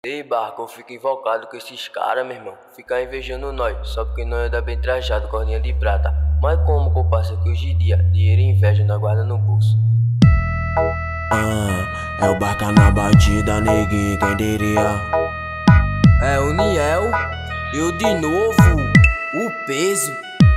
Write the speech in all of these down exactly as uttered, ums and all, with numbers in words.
Ei, Barca, eu fico invocado com esses caras, meu irmão. Ficar invejando nós, só porque nós anda bem trajado, corninha de prata. Mas como que eu passo que hoje em dia dinheiro e inveja na guarda no bolso? Ah, é o Barca na batida, neguinho, quem diria? É o Niel, eu de novo, o peso.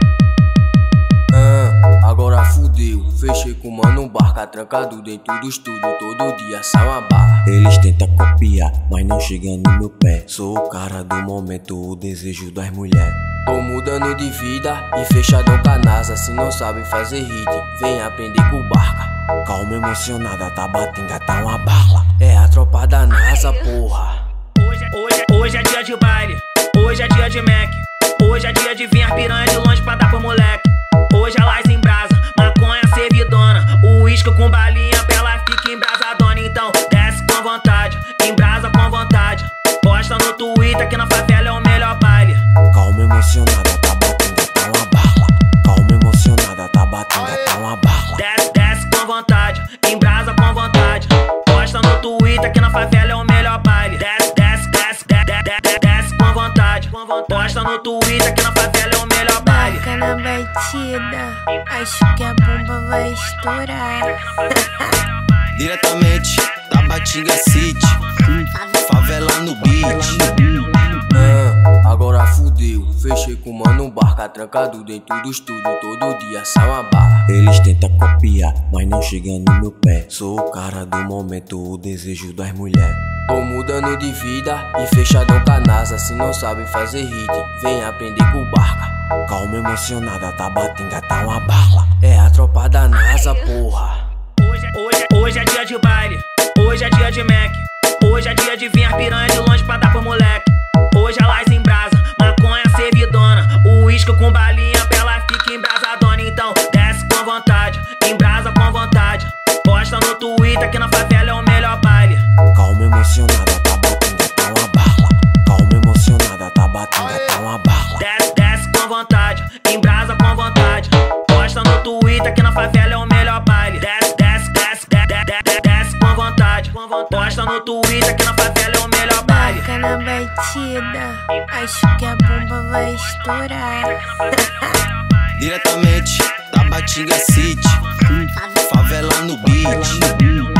Ah, agora fudeu, fechei com o mano Barca, trancado dentro do estúdio, todo dia sai uma barra. Eles tentam copiar, mas não chegam no meu pé. Sou o cara do momento, o desejo das mulheres. Tô mudando de vida e fechadão com a NASA. Se não sabe fazer hit, vem aprender com o Barca. Calma emocionada, tá batendo, tá uma bala. É a tropa da NASA, porra. Hoje, hoje, hoje é dia de baile, hoje é dia de Mac. Hoje é dia de vir as piranha de longe pra dar pro moleque. Hoje elas em brasa, maconha servidona. O uísque com balinha pra ela fica embrasadona. Então desce com vontade, embrasa com vontade. Posta no Twitter que na favela é o melhor baile. Calma emocionada, tá batendo, tá uma bala. Calma emocionada, tá batendo, tá uma bala. Desce, desce com vontade, embrasa com vontade. Posta no Twitter que na favela é o melhor baile. Desce, desce, desce, desce, desce, desce com vontade. Posta no Twitter que na favela é o melhor baile. Barca na batida, acho que a bomba vai estourar. Diretamente da Batinga City, favela no beat. Ah, agora fudeu, fechei com o mano Barca, trancado dentro do estúdio, todo dia sai uma barra. Eles tentam copiar, mas não chegam no meu pé. Sou o cara do momento, o desejo das mulheres. Tô mudando de vida e fechadão com a NASA. Se não sabe fazer hit, vem aprender com o Barca. Calma emocionada, tá batendo, tá uma bala. É a tropa da NASA, porra. Hoje, hoje, hoje é dia de baile, hoje é dia de Mac. Hoje é dia de vir as piranha de longe pra dar pro moleque. Hoje elas em brasa, maconha servidona. O uísque com balinha pra ela fica embrasadona. Então desce com vontade, embrasa com vontade. Posta no Twitter que na favela é o melhor baile. Calma emocionada, tá batendo, tá uma bala. Calma emocionada, tá batendo, tá uma bala. Desce, desce com vontade, embrasa com vontade. Posta no Twitter que na favela é o melhor baile. Desce, desce, desce, desce, desce, desce com vontade. Posta no Twitter que na favela é o melhor baile. Barca na batida, acho que a bomba vai estourar. Diretamente da Batinga City, favela no beat.